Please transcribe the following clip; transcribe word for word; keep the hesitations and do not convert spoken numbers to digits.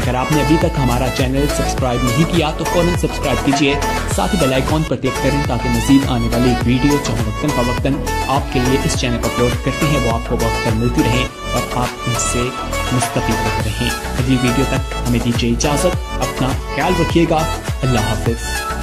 अगर आपने अभी तक हमारा चैनल सब्सक्राइब नहीं किया तो फौरन सब्सक्राइब कीजिए, साथ ही बेल आइकॉन पर क्लिक करें ताकि मजीद आने वाली वीडियो जो वक्तन फवक्तन आपके लिए इस चैनल पर अपलोड करते हैं वो आपको वक्त पर मिलती रहे और आप इनसे मुस्तफीद होते रहें। अगली वीडियो तक हमें दीजिए इजाज़त, अपना ख्याल रखिएगा। अल्लाह हाफिज़।